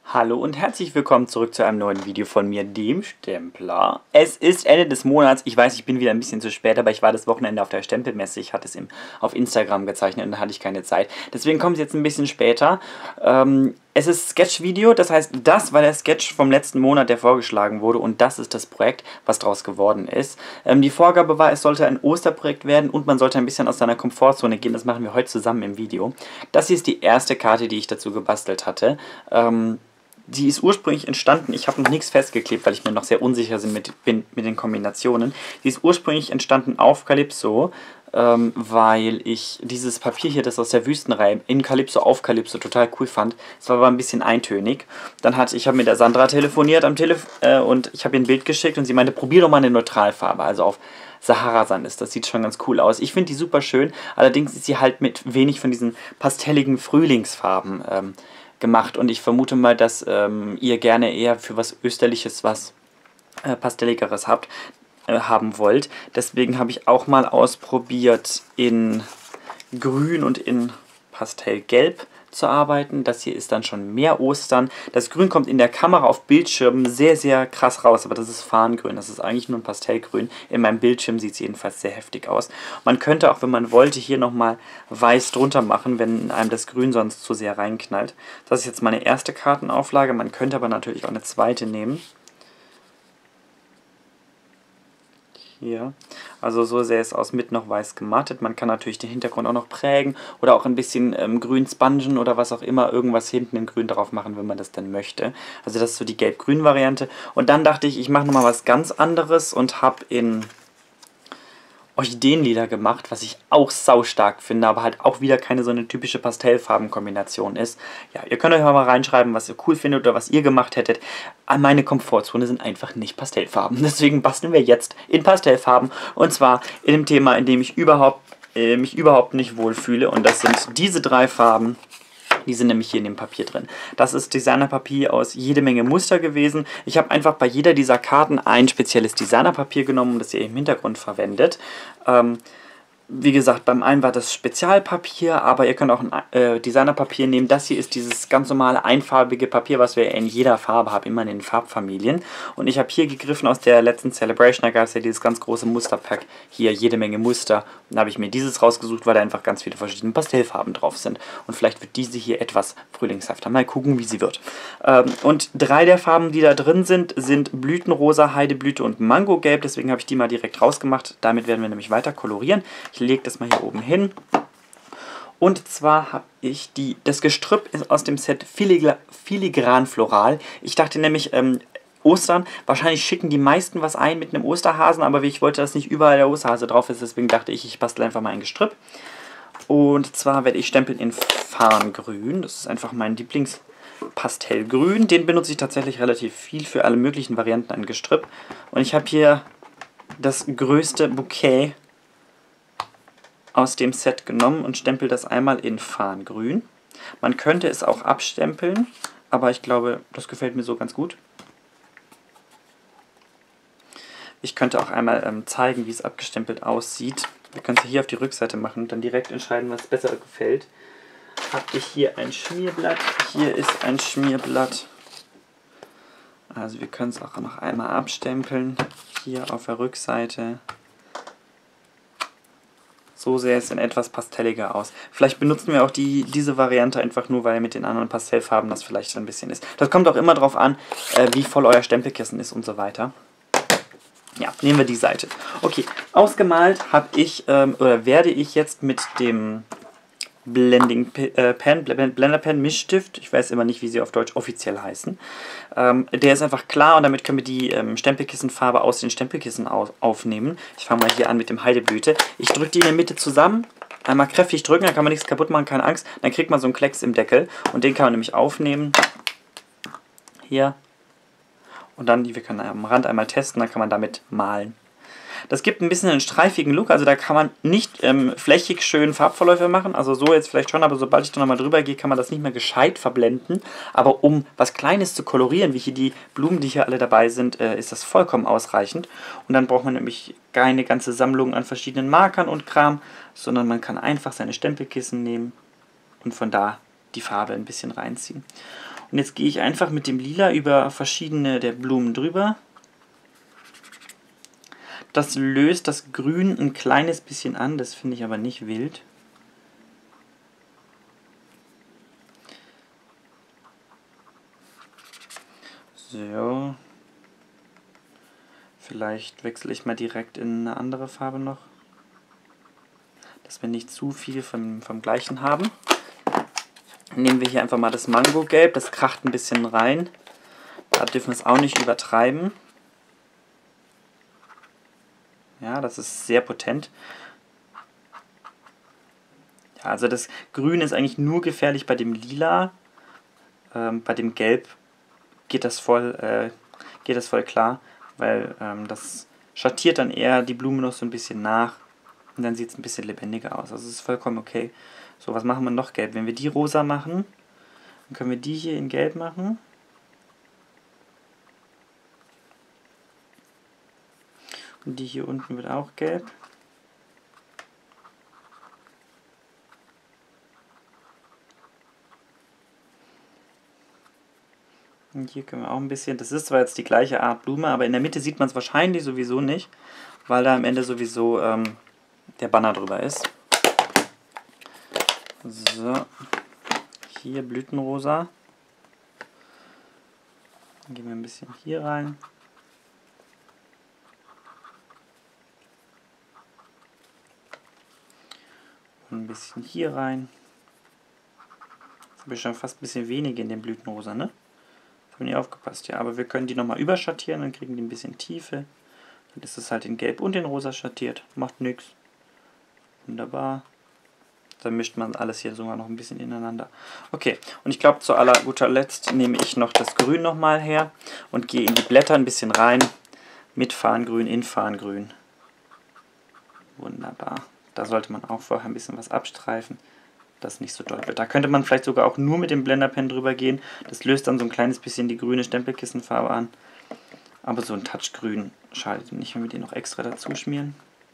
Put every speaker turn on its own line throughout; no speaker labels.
Hallo und herzlich willkommen zurück zu einem neuen Video von mir, dem Stempler. Es ist Ende des Monats. Ich weiß, ich bin wieder ein bisschen zu spät, aber ich war das Wochenende auf der Stempelmesse. Ich hatte es auf Instagram gezeichnet und da hatte ich keine Zeit. Deswegen kommt es jetzt ein bisschen später. Es ist Sketch-Video, das heißt, das war der Sketch vom letzten Monat, der vorgeschlagen wurde, und das ist das Projekt, was daraus geworden ist. Die Vorgabe war, es sollte ein Osterprojekt werden und man sollte ein bisschen aus seiner Komfortzone gehen. Das machen wir heute zusammen im Video. Das hier ist die erste Karte, die ich dazu gebastelt hatte. Die ist ursprünglich entstanden, ich habe noch nichts festgeklebt, weil ich mir noch sehr unsicher bin mit den Kombinationen. Die ist ursprünglich entstanden auf Calypso, weil ich dieses Papier hier, das aus der Wüstenreihe, in Calypso auf Calypso total cool fand. Es war aber ein bisschen eintönig. Ich habe mit der Sandra telefoniert und ich habe ihr ein Bild geschickt und sie meinte, probier doch mal eine Neutralfarbe, also auf Sahara-Sand ist. Das sieht schon ganz cool aus. Ich finde die super schön, allerdings ist sie halt mit wenig von diesen pastelligen Frühlingsfarben gemacht, und ich vermute mal, dass ihr gerne eher für was Österliches, was Pastelligeres haben wollt. Deswegen habe ich auch mal ausprobiert, in Grün und in Pastellgelb zu arbeiten. Das hier ist dann schon mehr Ostern. Das Grün kommt in der Kamera auf Bildschirmen sehr, sehr krass raus, aber das ist Farngrün. Das ist eigentlich nur ein Pastellgrün. In meinem Bildschirm sieht es jedenfalls sehr heftig aus. Man könnte auch, wenn man wollte, hier nochmal weiß drunter machen, wenn einem das Grün sonst zu sehr reinknallt. Das ist jetzt meine erste Kartenauflage. Man könnte aber natürlich auch eine zweite nehmen. Hier. Also so sähe es aus, mit noch weiß gemattet. Man kann natürlich den Hintergrund auch noch prägen oder auch ein bisschen grün spungen oder was auch immer, irgendwas hinten in grün drauf machen, wenn man das denn möchte. Also das ist so die gelb-grün Variante. Und dann dachte ich, ich mache nochmal was ganz anderes und habe in Orchideenlila gemacht, was ich auch saustark finde, aber halt auch wieder keine so eine typische Pastellfarbenkombination ist. Ja, ihr könnt euch mal reinschreiben, was ihr cool findet oder was ihr gemacht hättet. Meine Komfortzone sind einfach nicht Pastellfarben. Deswegen basteln wir jetzt in Pastellfarben, und zwar in dem Thema, in dem ich mich überhaupt nicht wohlfühle, und das sind diese drei Farben. Die sind nämlich hier in dem Papier drin. Das ist Designerpapier aus jede Menge Muster gewesen. Ich habe einfach bei jeder dieser Karten ein spezielles Designerpapier genommen, das ihr im Hintergrund verwendet. Wie gesagt, beim einen war das Spezialpapier, aber ihr könnt auch ein Designerpapier nehmen. Das hier ist dieses ganz normale einfarbige Papier, was wir in jeder Farbe haben, immer in den Farbfamilien. Und ich habe hier gegriffen aus der letzten Celebration, da gab es ja dieses ganz große Musterpack, hier jede Menge Muster. Und da habe ich mir dieses rausgesucht, weil da einfach ganz viele verschiedene Pastellfarben drauf sind. Und vielleicht wird diese hier etwas frühlingshafter. Mal gucken, wie sie wird. Und drei der Farben, die da drin sind, sind Blütenrosa, Heideblüte und Mangogelb. Deswegen habe ich die mal direkt rausgemacht. Damit werden wir nämlich weiter kolorieren. Ich lege das mal hier oben hin. Und zwar habe ich das Gestrüpp aus dem Set Filigran Floral. Ich dachte nämlich, Ostern, wahrscheinlich schicken die meisten was ein mit einem Osterhasen, aber ich wollte, dass nicht überall der Osterhase drauf ist, deswegen dachte ich, ich bastle einfach mal ein Gestrüpp. Und zwar werde ich stempeln in Farngrün. Das ist einfach mein Lieblingspastellgrün. Den benutze ich tatsächlich relativ viel für alle möglichen Varianten an Gestrüpp. Und ich habe hier das größte Bouquet aus dem Set genommen und stempel das einmal in Farngrün. Man könnte es auch abstempeln, aber ich glaube, das gefällt mir so ganz gut. Ich könnte auch einmal zeigen, wie es abgestempelt aussieht. Wir können es hier auf die Rückseite machen und dann direkt entscheiden, was besser gefällt. Habe ich hier ein Schmierblatt, hier ist ein Schmierblatt. Also wir können es auch noch einmal abstempeln, hier auf der Rückseite. So sähe es in etwas pastelliger aus. Vielleicht benutzen wir auch diese Variante einfach nur, weil mit den anderen Pastellfarben das vielleicht so ein bisschen ist. Das kommt auch immer darauf an, wie voll euer Stempelkissen ist und so weiter. Ja, nehmen wir die Seite. Okay, ausgemalt habe ich, oder werde ich jetzt mit dem Blender Pen Mischstift, ich weiß immer nicht, wie sie auf Deutsch offiziell heißen, der ist einfach klar, und damit können wir die Stempelkissenfarbe aus den Stempelkissen aufnehmen. Ich fange mal hier an mit dem Heideblüte. Ich drücke die in der Mitte zusammen, einmal kräftig drücken, dann kann man nichts kaputt machen, keine Angst. Dann kriegt man so einen Klecks im Deckel, und den kann man nämlich aufnehmen. Hier. Und dann, wir können am Rand einmal testen, dann kann man damit malen. Das gibt ein bisschen einen streifigen Look, also da kann man nicht flächig schön Farbverläufe machen, also so jetzt vielleicht schon, aber sobald ich da nochmal drüber gehe, kann man das nicht mehr gescheit verblenden. Aber um was Kleines zu kolorieren, wie hier die Blumen, die hier alle dabei sind, ist das vollkommen ausreichend. Und dann braucht man nämlich keine ganze Sammlung an verschiedenen Markern und Kram, sondern man kann einfach seine Stempelkissen nehmen und von da die Farbe ein bisschen reinziehen. Und jetzt gehe ich einfach mit dem Lila über verschiedene der Blumen drüber. Das löst das Grün ein kleines bisschen an, das finde ich aber nicht wild. So. Vielleicht wechsle ich mal direkt in eine andere Farbe noch, dass wir nicht zu viel vom gleichen haben. Nehmen wir hier einfach mal das Mango-Gelb, das kracht ein bisschen rein. Da dürfen wir es auch nicht übertreiben. Ja, das ist sehr potent. Ja, also das Grün ist eigentlich nur gefährlich bei dem Lila. Bei dem Gelb geht das voll klar, weil das schattiert dann eher die Blume noch so ein bisschen nach und dann sieht es ein bisschen lebendiger aus. Also es ist vollkommen okay. So, was machen wir noch gelb? Wenn wir die rosa machen, dann können wir die hier in gelb machen. Und die hier unten wird auch gelb. Und hier können wir auch ein bisschen, das ist zwar jetzt die gleiche Art Blume, aber in der Mitte sieht man es wahrscheinlich sowieso nicht, weil da am Ende sowieso der Banner drüber ist. So, hier Blütenrosa. Dann gehen wir ein bisschen hier rein. Und ein bisschen hier rein. Jetzt habe ich schon fast ein bisschen weniger in dem Blütenrosa, ne? Haben wir nicht aufgepasst, ja, aber wir können die nochmal überschattieren, dann kriegen die ein bisschen Tiefe. Dann ist es halt in Gelb und in Rosa schattiert. Macht nichts. Wunderbar. Dann mischt man alles hier sogar noch ein bisschen ineinander. Okay, und ich glaube, zu guter Letzt nehme ich noch das Grün nochmal her und gehe in die Blätter ein bisschen rein. Mit Farngrün in Farngrün. Wunderbar. Da sollte man auch vorher ein bisschen was abstreifen, das nicht so doll wird. Da könnte man vielleicht sogar auch nur mit dem Blenderpen drüber gehen. Das löst dann so ein kleines bisschen die grüne Stempelkissenfarbe an. Aber so ein Touchgrün schadet nicht, wenn wir den noch extra dazu schmieren.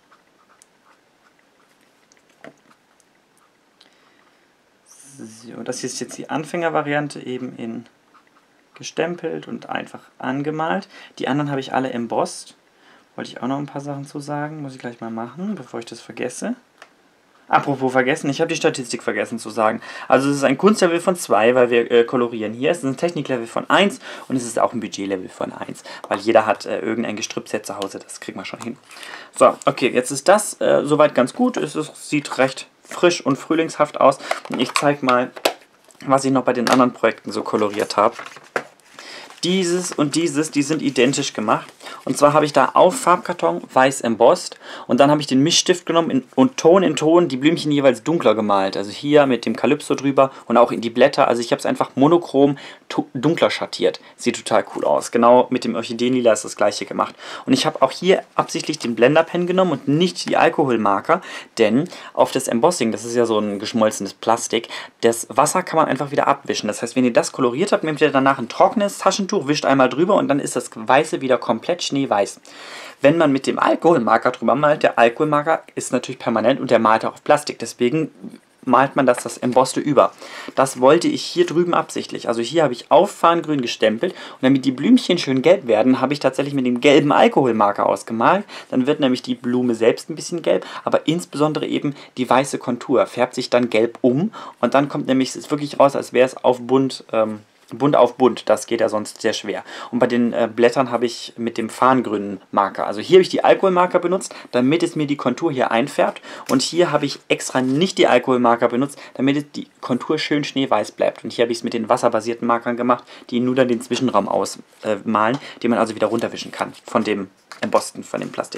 So, das hier ist jetzt die Anfängervariante, eben in gestempelt und einfach angemalt. Die anderen habe ich alle embossed. Wollte ich auch noch ein paar Sachen zu sagen. Muss ich gleich mal machen, bevor ich das vergesse. Apropos vergessen, ich habe die Statistik vergessen zu sagen. Also es ist ein Kunstlevel von 2, weil wir kolorieren hier. Es ist ein Techniklevel von 1 und es ist auch ein Budgetlevel von 1. Weil jeder hat irgendein Gestrüppset zu Hause, das kriegen wir schon hin. So, okay, jetzt ist das soweit ganz gut. Sieht recht frisch und frühlingshaft aus. Und ich zeige mal, was ich noch bei den anderen Projekten so koloriert habe. Dieses und dieses, die sind identisch gemacht. Und zwar habe ich da auf Farbkarton weiß embossed und dann habe ich den Mischstift genommen und Ton in Ton die Blümchen jeweils dunkler gemalt. Also hier mit dem Calypso drüber und auch in die Blätter. Also ich habe es einfach monochrom dunkler schattiert. Sieht total cool aus. Genau mit dem Orchideenlila ist das gleiche gemacht. Und ich habe auch hier absichtlich den Blenderpen genommen und nicht die Alkoholmarker, denn auf das Embossing, das ist ja so ein geschmolzenes Plastik, das Wasser kann man einfach wieder abwischen. Das heißt, wenn ihr das koloriert habt, nehmt ihr danach ein trockenes Taschentuch, wischt einmal drüber und dann ist das Weiße wieder komplett schneeweiß. Wenn man mit dem Alkoholmarker drüber malt, der Alkoholmarker ist natürlich permanent und der malt auch auf Plastik, deswegen malt man das Embosste über. Das wollte ich hier drüben absichtlich. Also hier habe ich auf Farngrün gestempelt und damit die Blümchen schön gelb werden, habe ich tatsächlich mit dem gelben Alkoholmarker ausgemalt. Dann wird nämlich die Blume selbst ein bisschen gelb, aber insbesondere eben die weiße Kontur färbt sich dann gelb um und dann kommt nämlich es wirklich raus, als wäre es auf bunt auf bunt, das geht ja sonst sehr schwer. Und bei den Blättern habe ich mit dem farngrünen Marker, also hier habe ich die Alkoholmarker benutzt, damit es mir die Kontur hier einfärbt. Und hier habe ich extra nicht die Alkoholmarker benutzt, damit die Kontur schön schneeweiß bleibt. Und hier habe ich es mit den wasserbasierten Markern gemacht, die nur dann den Zwischenraum ausmalen, den man also wieder runterwischen kann von dem Embosten, von dem Plastik.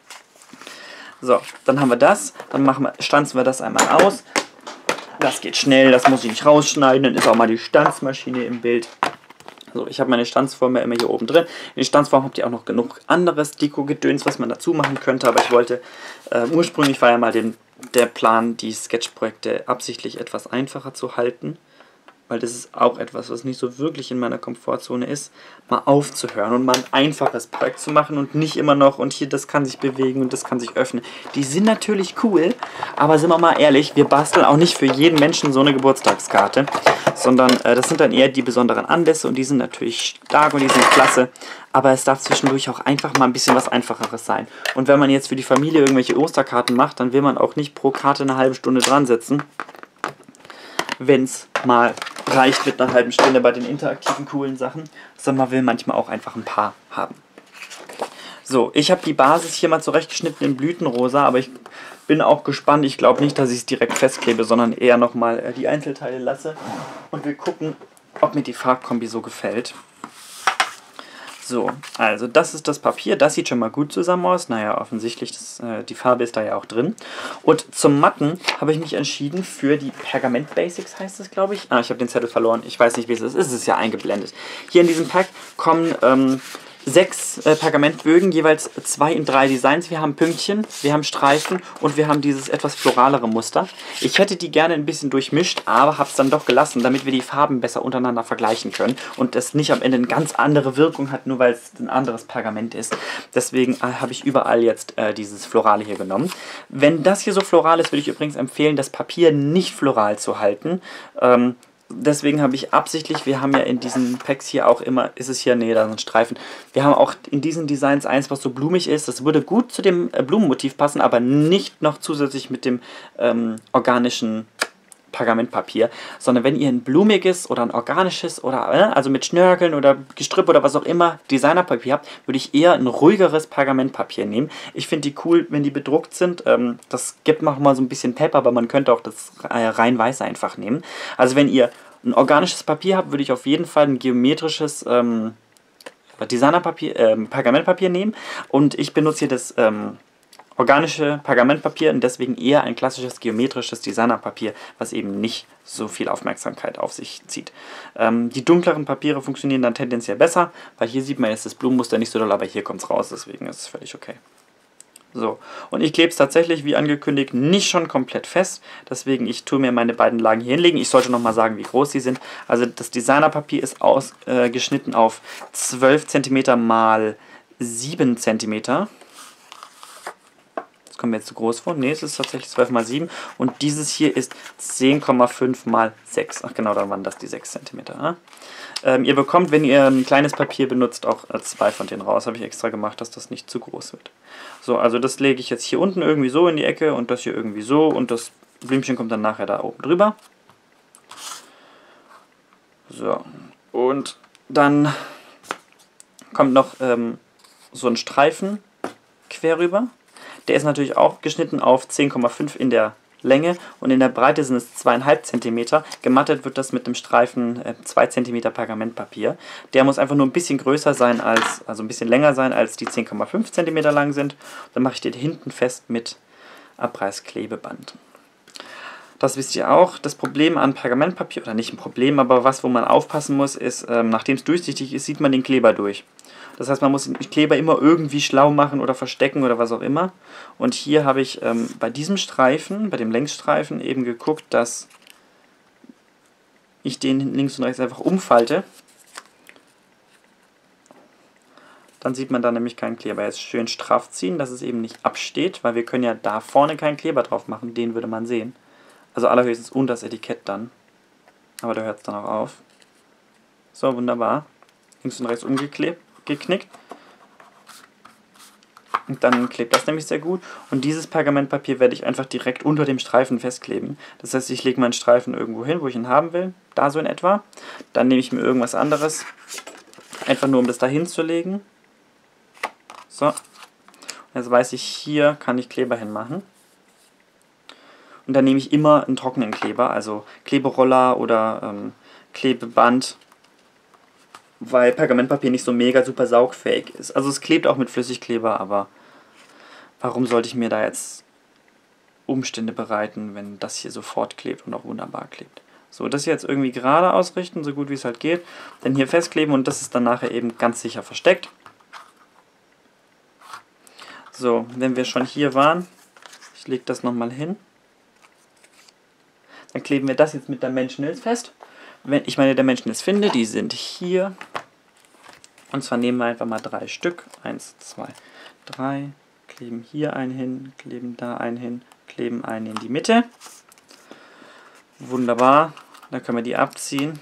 So, dann haben wir das, dann stanzen wir das einmal aus. Das geht schnell, das muss ich nicht rausschneiden, dann ist auch mal die Stanzmaschine im Bild. So, ich habe meine Stanzform ja immer hier oben drin. In der Stanzform habt ihr auch noch genug anderes Deko-Gedöns, was man dazu machen könnte, aber ich wollte, ursprünglich war ja mal der Plan, die Sketchprojekte absichtlich etwas einfacher zu halten, weil das ist auch etwas, was nicht so wirklich in meiner Komfortzone ist, mal aufzuhören und mal ein einfaches Projekt zu machen und nicht immer noch und hier, das kann sich bewegen und das kann sich öffnen. Die sind natürlich cool, aber sind wir mal ehrlich, wir basteln auch nicht für jeden Menschen so eine Geburtstagskarte, sondern das sind dann eher die besonderen Anlässe und die sind natürlich stark und die sind klasse, aber es darf zwischendurch auch einfach mal ein bisschen was Einfacheres sein. Und wenn man jetzt für die Familie irgendwelche Osterkarten macht, dann will man auch nicht pro Karte eine halbe Stunde dran sitzen, wenn es mal reicht mit einer halben Stunde bei den interaktiven coolen Sachen, sondern man will manchmal auch einfach ein paar haben. So, ich habe die Basis hier mal zurechtgeschnitten in Blütenrosa, aber ich bin auch gespannt. Ich glaube nicht, dass ich es direkt festklebe, sondern eher nochmal die Einzelteile lasse. Und wir gucken, ob mir die Farbkombi so gefällt. So, also das ist das Papier. Das sieht schon mal gut zusammen aus. Naja, offensichtlich, die Farbe ist da ja auch drin. Und zum Matten habe ich mich entschieden für die Pergament Basics, heißt es, glaube ich. Ah, ich habe den Zettel verloren. Ich weiß nicht, wie es ist. Es ist ja eingeblendet. Hier in diesem Pack kommen 6 Pergamentbögen, jeweils 2 in 3 Designs. Wir haben Pünktchen, wir haben Streifen und wir haben dieses etwas floralere Muster. Ich hätte die gerne ein bisschen durchmischt, aber habe es dann doch gelassen, damit wir die Farben besser untereinander vergleichen können und es nicht am Ende eine ganz andere Wirkung hat, nur weil es ein anderes Pergament ist. Deswegen habe ich überall jetzt dieses Florale hier genommen. Wenn das hier so floral ist, würde ich übrigens empfehlen, das Papier nicht floral zu halten. Deswegen habe ich absichtlich, wir haben ja in diesen Packs hier auch immer, ist es hier, nee, da sind Streifen. Wir haben auch in diesen Designs eins, was so blumig ist. Das würde gut zu dem Blumenmotiv passen, aber nicht noch zusätzlich mit dem organischen Pergamentpapier. Sondern wenn ihr ein blumiges oder ein organisches oder also mit Schnörkeln oder Gestrüpp oder was auch immer Designerpapier habt, würde ich eher ein ruhigeres Pergamentpapier nehmen. Ich finde die cool, wenn die bedruckt sind. Das gibt nochmal so ein bisschen Pep, aber man könnte auch das rein weiße einfach nehmen. Also wenn ihr ein organisches Papier habt, würde ich auf jeden Fall ein geometrisches Designerpapier, Pergamentpapier nehmen. Und ich benutze hier das organische Pergamentpapier und deswegen eher ein klassisches geometrisches Designerpapier, was eben nicht so viel Aufmerksamkeit auf sich zieht. Die dunkleren Papiere funktionieren dann tendenziell besser, weil hier sieht man jetzt das Blumenmuster nicht so doll, aber hier kommt es raus, deswegen ist es völlig okay. So, und ich klebe es tatsächlich, wie angekündigt, nicht schon komplett fest. Deswegen, ich tue mir meine beiden Lagen hier hinlegen. Ich sollte nochmal sagen, wie groß sie sind. Also das Designerpapier ist ausgeschnitten auf 12 cm mal 7 cm. Das kommt mir jetzt zu groß vor. Ne, es ist tatsächlich 12 mal 7. Und dieses hier ist 10,5 mal 6. Ach genau, dann waren das die 6 cm. Ne? Ihr bekommt, wenn ihr ein kleines Papier benutzt, auch 2 von denen raus. Habe ich extra gemacht, dass das nicht zu groß wird. So, also das lege ich jetzt hier unten irgendwie so in die Ecke und das hier irgendwie so. Und das Blümchen kommt dann nachher da oben drüber. So, und dann kommt noch so ein Streifen quer rüber. Der ist natürlich auch geschnitten auf 10,5 in der Länge und in der Breite sind es 2,5 cm. Gemattet wird das mit dem Streifen 2 cm Pergamentpapier. Der muss einfach nur ein bisschen größer sein also ein bisschen länger sein als die 10,5 cm lang sind. Dann mache ich den hinten fest mit Abreißklebeband. Das wisst ihr auch. Das Problem an Pergamentpapier, oder nicht ein Problem, aber was, wo man aufpassen muss, ist, nachdem es durchsichtig ist, sieht man den Kleber durch. Das heißt, man muss den Kleber immer irgendwie schlau machen oder verstecken oder was auch immer. Und hier habe ich bei diesem Streifen, bei dem Längsstreifen, eben geguckt, dass ich den links und rechts einfach umfalte. Dann sieht man da nämlich keinen Kleber. Jetzt schön straff ziehen, dass es eben nicht absteht, weil wir können ja da vorne keinen Kleber drauf machen. Den würde man sehen. Also allerhöchstens unter das Etikett dann. Aber da hört es dann auch auf. So, wunderbar. Links und rechts umgeknickt. Und dann klebt das nämlich sehr gut. Und dieses Pergamentpapier werde ich einfach direkt unter dem Streifen festkleben. Das heißt, ich lege meinen Streifen irgendwo hin, wo ich ihn haben will. Da so in etwa. Dann nehme ich mir irgendwas anderes. Einfach nur, um das da hinzulegen. So. Und jetzt weiß ich, hier kann ich Kleber hinmachen. Und dann nehme ich immer einen trockenen Kleber. Also Kleberoller oder Klebeband. Weil Pergamentpapier nicht so mega super saugfähig ist. Also es klebt auch mit Flüssigkleber, aber warum sollte ich mir da jetzt Umstände bereiten, wenn das hier sofort klebt und auch wunderbar klebt. So, das hier jetzt irgendwie gerade ausrichten, so gut wie es halt geht. Dann hier festkleben und das ist dann nachher eben ganz sicher versteckt. So, wenn wir schon hier waren, ich lege das nochmal hin. Dann kleben wir das jetzt mit der Menschenhilfe fest. wenn ich meine Dimension jetzt finde, die sind hier. Und zwar nehmen wir einfach mal 3 Stück. 1, 2, 3. Kleben hier einen hin, kleben da einen hin, kleben einen in die Mitte. Wunderbar. Dann können wir die abziehen.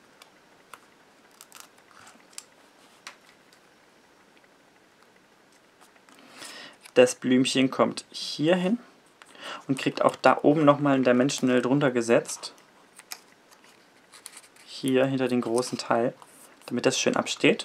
Das Blümchen kommt hier hin und kriegt auch da oben nochmal ein Dimensional drunter gesetzt. Hier hinter den großen Teil, damit das schön absteht.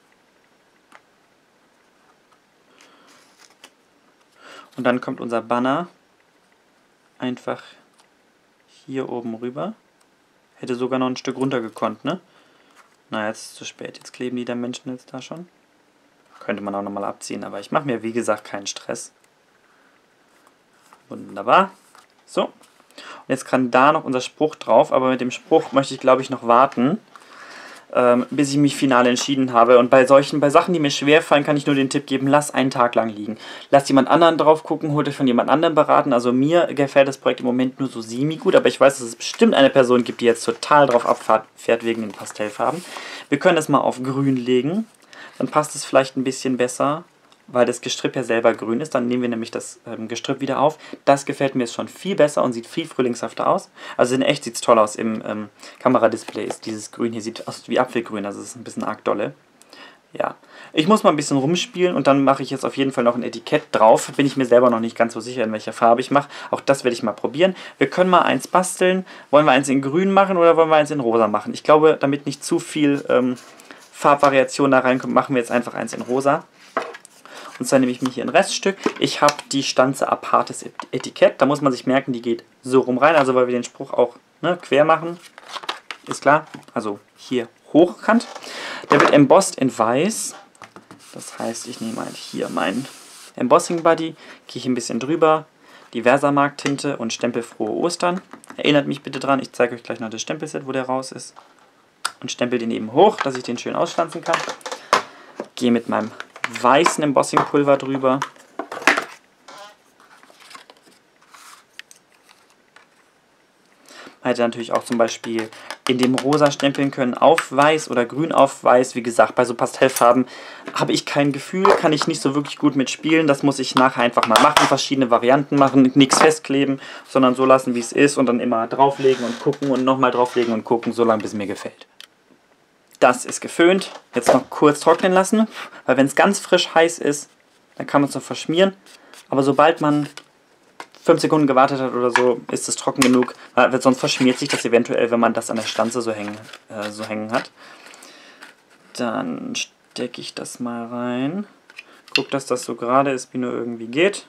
Und dann kommt unser Banner einfach hier oben rüber. Hätte sogar noch ein Stück runter gekonnt, ne? Na, jetzt ist es zu spät. Jetzt kleben die Dimensionals da schon. Könnte man auch nochmal abziehen, aber ich mache mir, wie gesagt, keinen Stress. Wunderbar. So. Und jetzt kann da noch unser Spruch drauf, aber mit dem Spruch möchte ich, glaube ich, noch warten, bis ich mich final entschieden habe. Und bei Sachen, die mir schwerfallen, kann ich nur den Tipp geben, lass einen Tag lang liegen. Lass jemand anderen drauf gucken, holt euch von jemand anderem beraten. Also mir gefällt das Projekt im Moment nur so semi-gut, aber ich weiß, dass es bestimmt eine Person gibt, die jetzt total drauf abfährt wegen den Pastellfarben. Wir können das mal auf grün legen. Dann passt es vielleicht ein bisschen besser, weil das Gestrüpp ja selber grün ist. Dann nehmen wir nämlich das Gestrüpp wieder auf. Das gefällt mir jetzt schon viel besser und sieht viel frühlingshafter aus. Also in echt sieht es toll aus im Kameradisplay. Dieses Grün hier sieht aus wie Apfelgrün, also es ist ein bisschen arg dolle. Ja, ich muss mal ein bisschen rumspielen und dann mache ich jetzt auf jeden Fall noch ein Etikett drauf. Bin ich mir selber noch nicht ganz so sicher, in welcher Farbe ich mache. Auch das werde ich mal probieren. Wir können mal eins basteln. Wollen wir eins in grün machen oder wollen wir eins in rosa machen? Ich glaube, damit nicht zu viel Farbvariation da reinkommt, machen wir jetzt einfach eins in rosa. Und zwar nehme ich mir hier ein Reststück. Ich habe die Stanze Apartes Etikett. Da muss man sich merken, die geht so rum rein. Also weil wir den Spruch auch quer machen. Ist klar. Also hier hochkant. Der wird embossed in weiß. Das heißt, ich nehme halt hier meinen Embossing Buddy. Gehe ich ein bisschen drüber. Die Versamark-Tinte und Stempel Frohe Ostern. Erinnert mich bitte dran. Ich zeige euch gleich noch das Stempelset, wo der raus ist. Und stempel den eben hoch, dass ich den schön ausstanzen kann. Gehe mit meinem weißen Embossing-Pulver drüber. Man hätte natürlich auch zum Beispiel in dem Rosa stempeln können auf Weiß oder Grün auf Weiß. Wie gesagt, bei so Pastellfarben habe ich kein Gefühl, kann ich nicht so wirklich gut mitspielen. Das muss ich nachher einfach mal machen, verschiedene Varianten machen, nichts festkleben, sondern so lassen, wie es ist und dann immer drauflegen und gucken und nochmal drauflegen und gucken, so lange bis es mir gefällt. Das ist geföhnt. Jetzt noch kurz trocknen lassen, weil wenn es ganz frisch heiß ist, dann kann man es noch verschmieren. Aber sobald man 5 Sekunden gewartet hat oder so, ist es trocken genug, weil sonst verschmiert sich das eventuell, wenn man das an der Stanze so hängen hat. Dann stecke ich das mal rein. Guck, dass das so gerade ist, wie nur irgendwie geht.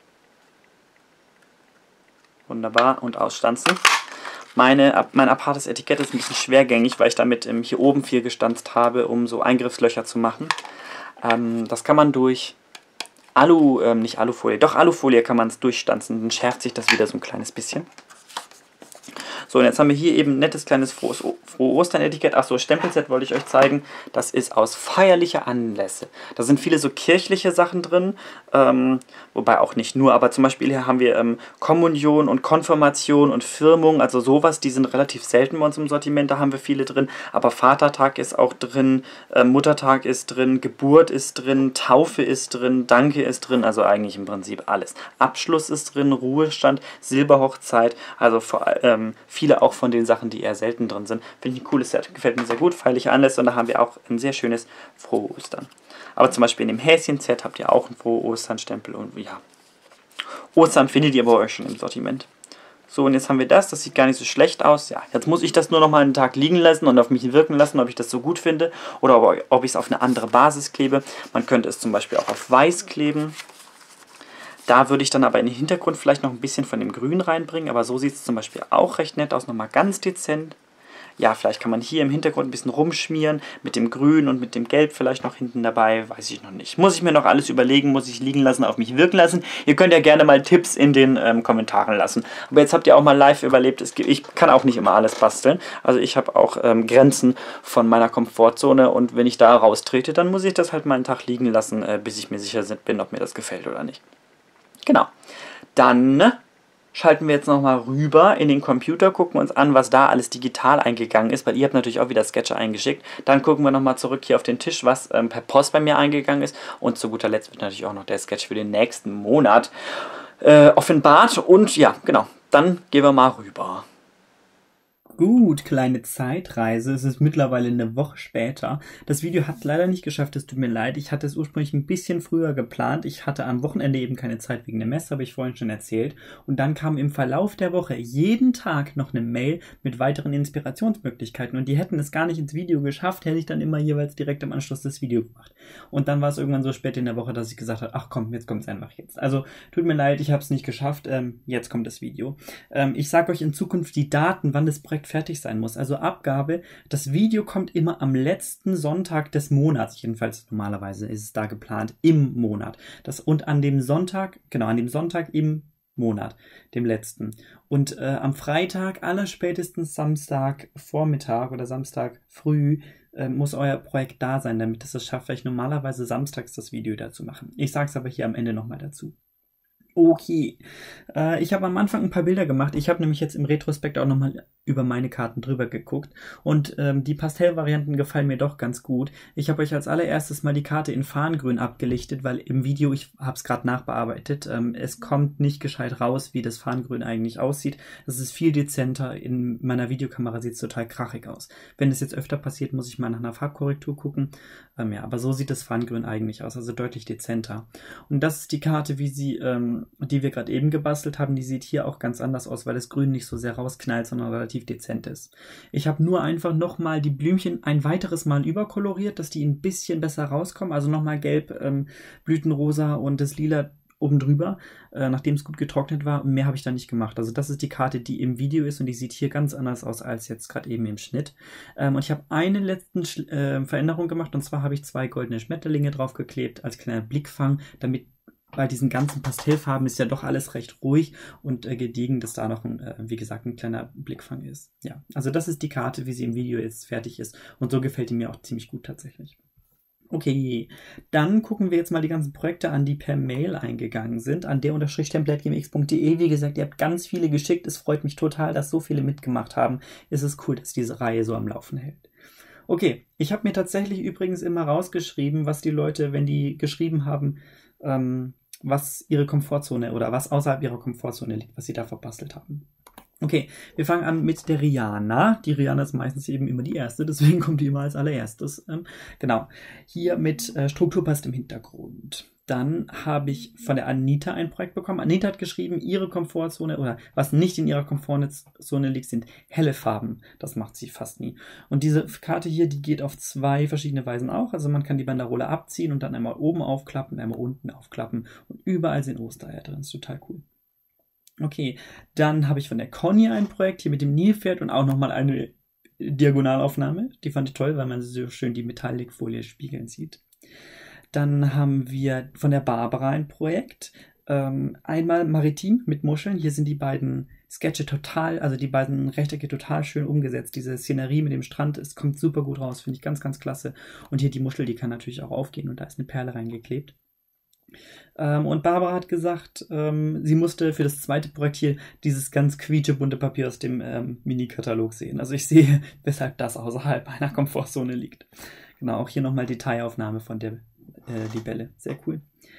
Wunderbar. Und ausstanzen. Mein Apartes Etikett ist ein bisschen schwergängig, weil ich damit hier oben viel gestanzt habe, um so Eingriffslöcher zu machen. Das kann man durch nicht Alufolie, doch Alufolie kann man es durchstanzen, dann schärft sich das wieder so ein kleines bisschen. So, und jetzt haben wir hier eben ein nettes kleines Frohe Ostern-Etikett. Achso, Stempelset wollte ich euch zeigen. Das ist aus feierlicher Anlässe. Da sind viele so kirchliche Sachen drin, wobei auch nicht nur, aber zum Beispiel hier haben wir Kommunion und Konfirmation und Firmung, also sowas, die sind relativ selten bei uns im Sortiment, da haben wir viele drin, aber Vatertag ist auch drin, Muttertag ist drin, Geburt ist drin, Taufe ist drin, Danke ist drin, also eigentlich im Prinzip alles. Abschluss ist drin, Ruhestand, Silberhochzeit, also viele auch von den Sachen, die eher selten drin sind. Finde ich ein cooles Set, gefällt mir sehr gut, feierliche Anlässe und da haben wir auch ein sehr schönes Frohe Ostern. Aber zum Beispiel in dem Häschen-Set habt ihr auch einen Frohe Ostern-Stempel und ja, Ostern findet ihr bei euch schon im Sortiment. So, und jetzt haben wir das sieht gar nicht so schlecht aus. Ja, jetzt muss ich das nur noch mal einen Tag liegen lassen und auf mich wirken lassen, ob ich das so gut finde oder ob ich es auf eine andere Basis klebe. Man könnte es zum Beispiel auch auf Weiß kleben. Da würde ich dann aber in den Hintergrund vielleicht noch ein bisschen von dem Grün reinbringen, aber so sieht es zum Beispiel auch recht nett aus, nochmal ganz dezent. Ja, vielleicht kann man hier im Hintergrund ein bisschen rumschmieren, mit dem Grün und mit dem Gelb vielleicht noch hinten dabei, weiß ich noch nicht. Muss ich mir noch alles überlegen, muss ich liegen lassen, auf mich wirken lassen. Ihr könnt ja gerne mal Tipps in den Kommentaren lassen. Aber jetzt habt ihr auch mal live überlebt, ich kann auch nicht immer alles basteln. Also ich habe auch Grenzen von meiner Komfortzone und wenn ich da raustrete, dann muss ich das halt mal einen Tag liegen lassen, bis ich mir sicher bin, ob mir das gefällt oder nicht. Genau. Dann schalten wir jetzt nochmal rüber in den Computer, gucken uns an, was da alles digital eingegangen ist, weil ihr habt natürlich auch wieder Sketche eingeschickt. Dann gucken wir nochmal zurück hier auf den Tisch, was per Post bei mir eingegangen ist. Und zu guter Letzt wird natürlich auch noch der Sketch für den nächsten Monat offenbart. Und ja, genau, dann gehen wir mal rüber. Gut, kleine Zeitreise. Es ist mittlerweile eine Woche später. Das Video hat leider nicht geschafft, es tut mir leid. Ich hatte es ursprünglich ein bisschen früher geplant. Ich hatte am Wochenende eben keine Zeit wegen der Messe, habe ich vorhin schon erzählt. Und dann kam im Verlauf der Woche jeden Tag noch eine Mail mit weiteren Inspirationsmöglichkeiten. Und die hätten es gar nicht ins Video geschafft, hätte ich dann immer jeweils direkt im Anschluss das Video gemacht. Und dann war es irgendwann so spät in der Woche, dass ich gesagt habe, ach komm, jetzt kommt es einfach jetzt. Also tut mir leid, ich habe es nicht geschafft. Jetzt kommt das Video. Ich sage euch in Zukunft die Daten, wann das Projekt fertig sein muss. Also Abgabe, das Video kommt immer am letzten Sonntag des Monats. Jedenfalls normalerweise ist es da geplant im Monat. Und an dem Sonntag, genau, an dem Sonntag im Monat, dem letzten. Und am Freitag, allerspätestens Samstag Vormittag oder Samstag früh, muss euer Projekt da sein, damit es das schafft, weil ich normalerweise samstags das Video dazu mache. Ich sage es aber hier am Ende nochmal dazu. Okay, ich habe am Anfang ein paar Bilder gemacht. Ich habe nämlich jetzt im Retrospekt auch nochmal über meine Karten drüber geguckt und die Pastellvarianten gefallen mir doch ganz gut. Ich habe euch als allererstes mal die Karte in Farngrün abgelichtet, weil im Video, ich habe es gerade nachbearbeitet, es kommt nicht gescheit raus, wie das Farngrün eigentlich aussieht. Das ist viel dezenter. In meiner Videokamera sieht es total krachig aus. Wenn es jetzt öfter passiert, muss ich mal nach einer Farbkorrektur gucken. Ja, aber so sieht das Farngrün eigentlich aus, also deutlich dezenter. Und das ist die Karte, wie sie die wir gerade eben gebastelt haben, die sieht hier auch ganz anders aus, weil das Grün nicht so sehr rausknallt, sondern relativ dezent ist. Ich habe nur einfach nochmal die Blümchen ein weiteres Mal überkoloriert, dass die ein bisschen besser rauskommen, also nochmal gelb, Blütenrosa und das Lila oben drüber, nachdem es gut getrocknet war. Mehr habe ich da nicht gemacht. Also das ist die Karte, die im Video ist und die sieht hier ganz anders aus als jetzt gerade eben im Schnitt. Und ich habe eine letzte Veränderung gemacht und zwar habe ich 2 goldene Schmetterlinge draufgeklebt als kleiner Blickfang, damit bei diesen ganzen Pastellfarben ist ja doch alles recht ruhig und gediegen, dass da noch wie gesagt, ein kleiner Blickfang ist. Ja, also das ist die Karte, wie sie im Video jetzt fertig ist. Und so gefällt die mir auch ziemlich gut tatsächlich. Okay, dann gucken wir jetzt mal die ganzen Projekte an, die per Mail eingegangen sind, an der_templategmx.de. Wie gesagt, ihr habt ganz viele geschickt. Es freut mich total, dass so viele mitgemacht haben. Es ist cool, dass diese Reihe so am Laufen hält. Okay, ich habe mir tatsächlich übrigens immer rausgeschrieben, was die Leute, wenn die geschrieben haben, was ihre Komfortzone oder was außerhalb ihrer Komfortzone liegt, was sie da verbastelt haben. Okay, wir fangen an mit der Rihanna. Die Rihanna ist meistens eben immer die erste, deswegen kommt die immer als allererstes. Genau, hier mit Strukturpaste im Hintergrund. Dann habe ich von der Anita ein Projekt bekommen. Anita hat geschrieben, ihre Komfortzone oder was nicht in ihrer Komfortzone liegt, sind helle Farben. Das macht sie fast nie. Und diese Karte hier, die geht auf 2 verschiedene Weisen auch. Also man kann die Banderole abziehen und dann einmal oben aufklappen, einmal unten aufklappen. Und überall sind Ostereier drin. Das ist total cool. Okay, dann habe ich von der Conny ein Projekt hier mit dem Nilpferd und auch nochmal eine Diagonalaufnahme. Die fand ich toll, weil man so schön die Metallicfolie spiegeln sieht. Dann haben wir von der Barbara ein Projekt. Einmal maritim mit Muscheln. Hier sind die beiden Sketche total, also die beiden Rechtecke total schön umgesetzt. Diese Szenerie mit dem Strand, es kommt super gut raus, finde ich ganz, ganz klasse. Und hier die Muschel, die kann natürlich auch aufgehen und da ist eine Perle reingeklebt. Und Barbara hat gesagt, sie musste für das zweite Projekt hier dieses ganz quietschebunte Papier aus dem Mini-Katalog sehen. Also ich sehe, weshalb das außerhalb einer Komfortzone liegt. Genau, auch hier nochmal Detailaufnahme von der Libelle. Sehr cool.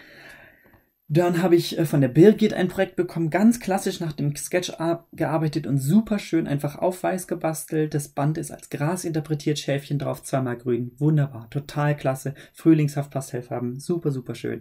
Dann habe ich von der Birgit ein Projekt bekommen, ganz klassisch nach dem Sketch gearbeitet und super schön, einfach auf weiß gebastelt. Das Band ist als Gras interpretiert, Schäfchen drauf, 2-mal grün. Wunderbar, total klasse. Frühlingshaft Pastellfarben, super, super schön.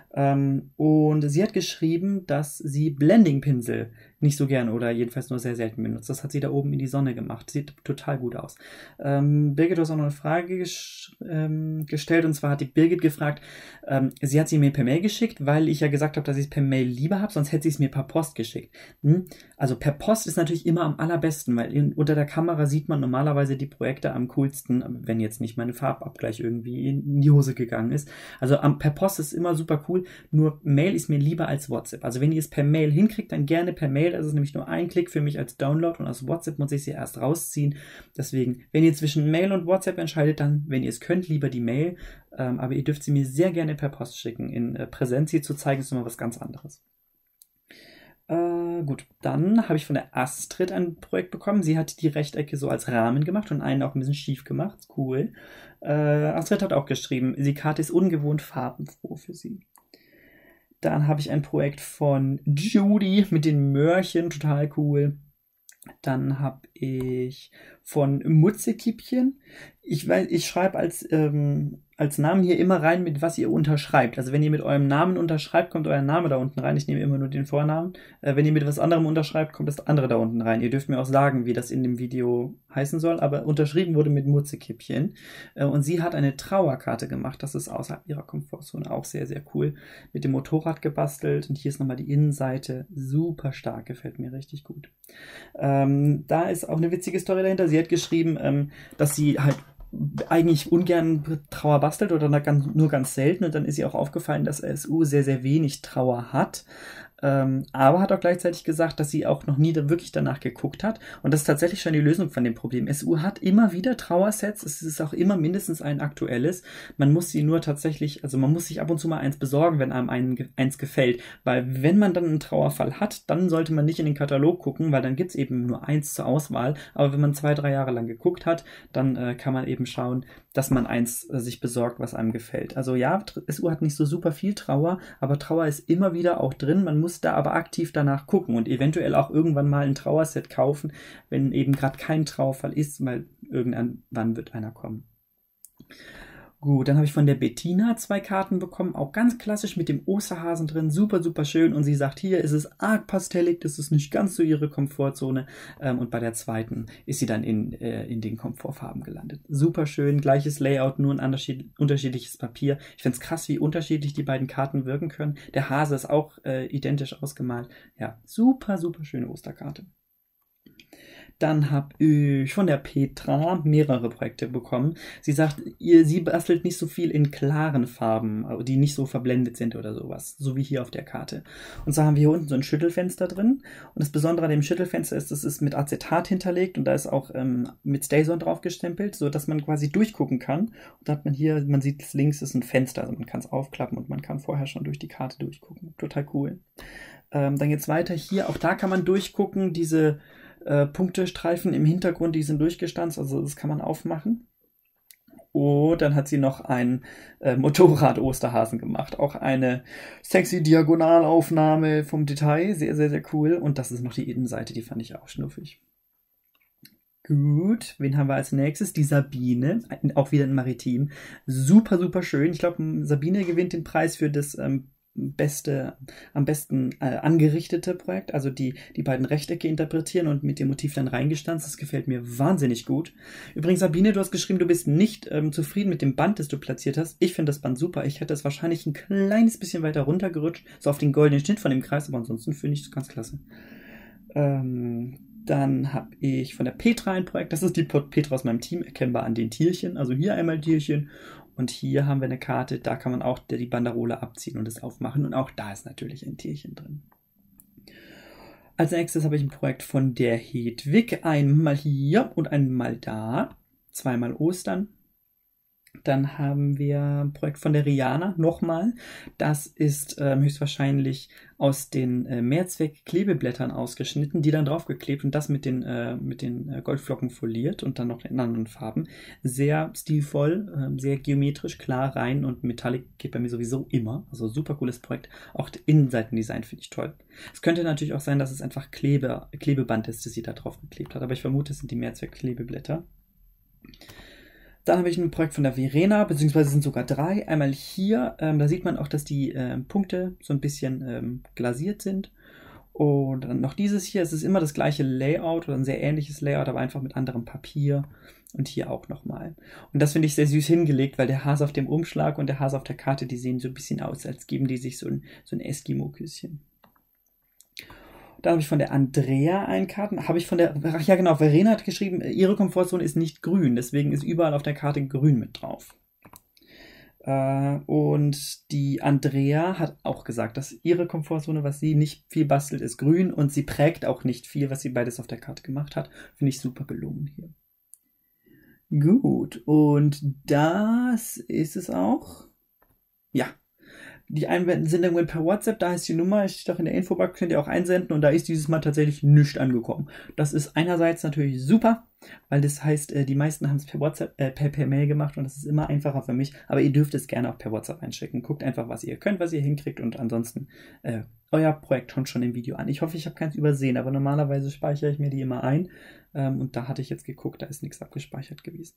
Und sie hat geschrieben, dass sie Blending-Pinsel nicht so gern oder jedenfalls nur sehr selten benutzt. Das hat sie da oben in die Sonne gemacht. Sieht total gut aus. Birgit hat auch noch eine Frage gestellt und zwar hat die Birgit gefragt, sie hat sie mir per Mail geschickt, weil ich ja gesagt habe, dass ich es per Mail lieber habe, sonst hätte sie es mir per Post geschickt. Also per Post ist natürlich immer am allerbesten, weil unter der Kamera sieht man normalerweise die Projekte am coolsten, wenn jetzt nicht mein Farbabgleich irgendwie in die Hose gegangen ist. Also per Post ist immer super cool, nur Mail ist mir lieber als WhatsApp. Also wenn ihr es per Mail hinkriegt, dann gerne per Mail. Das ist nämlich nur ein Klick für mich als Download und aus WhatsApp muss ich sie erst rausziehen. Deswegen, wenn ihr zwischen Mail und WhatsApp entscheidet, dann, wenn ihr es könnt, lieber die Mail. Aber ihr dürft sie mir sehr gerne per Post schicken. In Präsenz sie zu zeigen, ist immer was ganz anderes. Gut, dann habe ich von der Astrid ein Projekt bekommen. Sie hat die Rechtecke so als Rahmen gemacht und einen auch ein bisschen schief gemacht. Cool. Astrid hat auch geschrieben, die Karte ist ungewohnt farbenfroh für sie. Dann habe ich ein Projekt von Judy mit den Möhrchen, total cool. Dann habe ich von Mutzekippchen. Ich schreibe als Namen hier immer rein, mit was ihr unterschreibt. Also wenn ihr mit eurem Namen unterschreibt, kommt euer Name da unten rein. Ich nehme immer nur den Vornamen. Wenn ihr mit was anderem unterschreibt, kommt das andere da unten rein. Ihr dürft mir auch sagen, wie das in dem Video heißen soll, aber unterschrieben wurde mit Mutzekippchen. Und sie hat eine Trauerkarte gemacht. Das ist außerhalb ihrer Komfortzone auch sehr, sehr cool. Mit dem Motorrad gebastelt. Und hier ist nochmal die Innenseite. Super stark, gefällt mir richtig gut. Da ist auch eine witzige Story dahinter. Sie hat geschrieben, dass sie halt eigentlich ungern Trauer bastelt oder nur ganz selten. Und dann ist ihr auch aufgefallen, dass SU sehr, sehr wenig Trauer hat. Aber hat auch gleichzeitig gesagt, dass sie auch noch nie wirklich danach geguckt hat. Und das ist tatsächlich schon die Lösung von dem Problem. SU hat immer wieder Trauersets. Es ist auch immer mindestens ein aktuelles. Man muss sie nur tatsächlich, also man muss sich ab und zu mal eins besorgen, wenn einem eins gefällt. Weil wenn man dann einen Trauerfall hat, dann sollte man nicht in den Katalog gucken, weil dann gibt's eben nur eins zur Auswahl. Aber wenn man 2-3 Jahre lang geguckt hat, dann kann man eben schauen, dass man eins sich besorgt, was einem gefällt. Also ja, SU hat nicht so super viel Trauer, aber Trauer ist immer wieder auch drin. Man muss da aber aktiv danach gucken und eventuell auch irgendwann mal ein Trauerset kaufen, wenn eben gerade kein Trauerfall ist, weil irgendwann wird einer kommen. Gut, dann habe ich von der Bettina 2 Karten bekommen, auch ganz klassisch mit dem Osterhasen drin, super, super schön. Und sie sagt, hier ist es arg pastellig, das ist nicht ganz so ihre Komfortzone. Und bei der zweiten ist sie dann in den Komfortfarben gelandet. Super schön, gleiches Layout, nur ein unterschiedliches Papier. Ich finde es krass, wie unterschiedlich die beiden Karten wirken können. Der Hase ist auch identisch ausgemalt. Ja, super, super schöne Osterkarte. Dann habe ich von der Petra mehrere Projekte bekommen. Sie sagt, sie bastelt nicht so viel in klaren Farben, die nicht so verblendet sind oder sowas, so wie hier auf der Karte. Und so haben wir hier unten so ein Schüttelfenster drin. Und das Besondere an dem Schüttelfenster ist, es ist mit Acetat hinterlegt und da ist auch mit StayZone drauf gestempelt, so dass man quasi durchgucken kann. Und da hat man hier, man sieht links ist ein Fenster, also man kann es aufklappen und man kann vorher schon durch die Karte durchgucken. Total cool. Dann geht's weiter hier. Auch da kann man durchgucken, diese Punktestreifen im Hintergrund, die sind durchgestanzt, also das kann man aufmachen. Und dann hat sie noch einen Motorrad-Osterhasen gemacht. Auch eine sexy Diagonalaufnahme vom Detail. Sehr, sehr, sehr cool. Und das ist noch die Innenseite, die fand ich auch schnuffig. Gut, wen haben wir als nächstes? Die Sabine, auch wieder ein Maritim. Super, super schön. Ich glaube, Sabine gewinnt den Preis für das am besten angerichtete Projekt, also die beiden Rechtecke interpretieren und mit dem Motiv dann reingestanzt. Das gefällt mir wahnsinnig gut. Übrigens, Sabine, du hast geschrieben, du bist nicht zufrieden mit dem Band, das du platziert hast. Ich finde das Band super. Ich hätte es wahrscheinlich ein kleines bisschen weiter runtergerutscht, so auf den goldenen Schnitt von dem Kreis, aber ansonsten finde ich es ganz klasse. Dann habe ich von der Petra ein Projekt. Das ist die Petra aus meinem Team, erkennbar an den Tierchen. Also hier einmal Tierchen und hier haben wir eine Karte. Da kann man auch die Banderole abziehen und es aufmachen. Und auch da ist natürlich ein Tierchen drin. Als nächstes habe ich ein Projekt von der Hedwig. Einmal hier und einmal da. Zweimal Ostern. Dann haben wir ein Projekt von der Rihanna, nochmal. Das ist höchstwahrscheinlich aus den Mehrzweck-Klebeblättern ausgeschnitten, die dann draufgeklebt und das mit den Goldflocken foliert und dann noch in anderen Farben. Sehr stilvoll, sehr geometrisch, klar, rein und Metallic geht bei mir sowieso immer. Also super cooles Projekt. Auch das Innenseitendesign finde ich toll. Es könnte natürlich auch sein, dass es einfach Klebeband ist, das sie da drauf geklebt hat, aber ich vermute, es sind die Mehrzweck-Klebeblätter. Dann habe ich ein Projekt von der Verena, beziehungsweise sind sogar 3. Einmal hier, da sieht man auch, dass die Punkte so ein bisschen glasiert sind. Und dann noch dieses hier, es ist immer das gleiche Layout oder ein sehr ähnliches Layout, aber einfach mit anderem Papier. Und hier auch nochmal. Und das finde ich sehr süß hingelegt, weil der Hase auf dem Umschlag und der Hase auf der Karte, die sehen so ein bisschen aus, als geben die sich so ein Eskimo-Küsschen. Dann habe ich von der Andrea einen Karten. Ja genau, Verena hat geschrieben, ihre Komfortzone ist nicht grün, deswegen ist überall auf der Karte grün mit drauf. Und die Andrea hat auch gesagt, dass ihre Komfortzone, was sie nicht viel bastelt, ist grün und sie prägt auch nicht viel, was sie beides auf der Karte gemacht hat. Finde ich super gelungen hier. Gut, und das ist es auch. Ja. Die Einsendungen per WhatsApp, da ist die Nummer, steht auch in der Infobox, könnt ihr auch einsenden und da ist dieses Mal tatsächlich nichts angekommen. Das ist einerseits natürlich super, weil das heißt, die meisten haben es per WhatsApp, per Mail gemacht und das ist immer einfacher für mich, aber ihr dürft es gerne auch per WhatsApp einschicken. Guckt einfach, was ihr könnt, was ihr hinkriegt und ansonsten euer Projekt kommt schon im Video an. Ich hoffe, ich habe keins übersehen, aber normalerweise speichere ich mir die immer ein und da hatte ich jetzt geguckt, da ist nichts abgespeichert gewesen.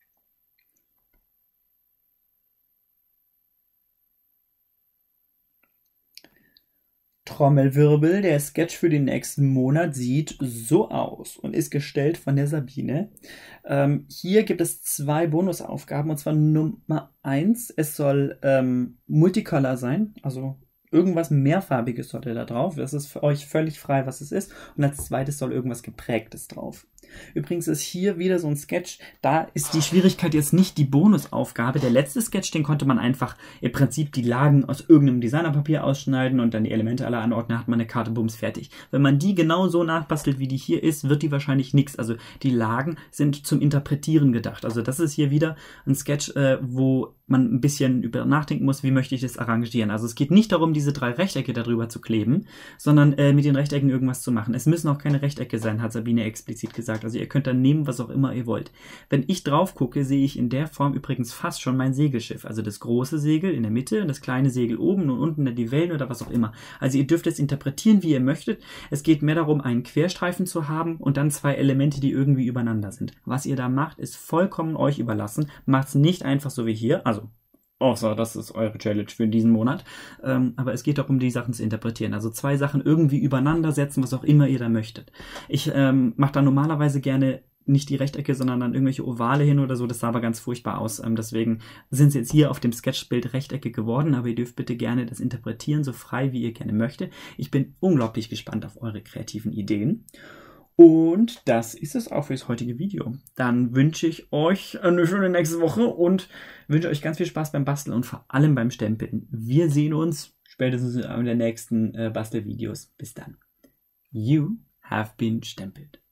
Trommelwirbel, der Sketch für den nächsten Monat sieht so aus und ist gestellt von der Sabine. Hier gibt es 2 Bonusaufgaben und zwar Nummer 1, es soll Multicolor sein, also irgendwas Mehrfarbiges sollte da drauf. Das ist für euch völlig frei, was es ist. Und als zweites soll irgendwas Geprägtes drauf. Übrigens ist hier wieder so ein Sketch, da ist die Schwierigkeit jetzt nicht die Bonusaufgabe. Der letzte Sketch, den konnte man einfach im Prinzip die Lagen aus irgendeinem Designerpapier ausschneiden und dann die Elemente alle anordnen, hat man eine Karte, bums, fertig. Wenn man die genau so nachbastelt, wie die hier ist, wird die wahrscheinlich nichts. Also die Lagen sind zum Interpretieren gedacht. Also das ist hier wieder ein Sketch, wo man ein bisschen über nachdenken muss, wie möchte ich das arrangieren. Also es geht nicht darum, diese 3 Rechtecke darüber zu kleben, sondern mit den Rechtecken irgendwas zu machen. Es müssen auch keine Rechtecke sein, hat Sabine explizit gesagt. Also ihr könnt dann nehmen, was auch immer ihr wollt. Wenn ich drauf gucke, sehe ich in der Form übrigens fast schon mein Segelschiff. Also das große Segel in der Mitte und das kleine Segel oben und unten dann die Wellen oder was auch immer. Also ihr dürft es interpretieren, wie ihr möchtet. Es geht mehr darum, einen Querstreifen zu haben und dann 2 Elemente, die irgendwie übereinander sind. Was ihr da macht, ist vollkommen euch überlassen. Macht es nicht einfach so wie hier. Also außer das ist eure Challenge für diesen Monat. Aber es geht darum, die Sachen zu interpretieren. Also 2 Sachen irgendwie übereinander setzen, was auch immer ihr da möchtet. Ich mache da normalerweise gerne nicht die Rechtecke, sondern dann irgendwelche Ovale hin oder so. Das sah aber ganz furchtbar aus. Deswegen sind es jetzt hier auf dem Sketchbild Rechtecke geworden. Aber ihr dürft bitte gerne das interpretieren, so frei wie ihr gerne möchtet. Ich bin unglaublich gespannt auf eure kreativen Ideen. Und das ist es auch für das heutige Video. Dann wünsche ich euch eine schöne nächste Woche und wünsche euch ganz viel Spaß beim Basteln und vor allem beim Stempeln. Wir sehen uns spätestens in den nächsten Bastelvideos. Bis dann. You have been stempeled.